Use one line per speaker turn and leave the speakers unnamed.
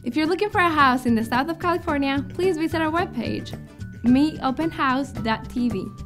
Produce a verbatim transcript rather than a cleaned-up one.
If you're looking for a house in the south of California, please visit our webpage, me open house dot t v.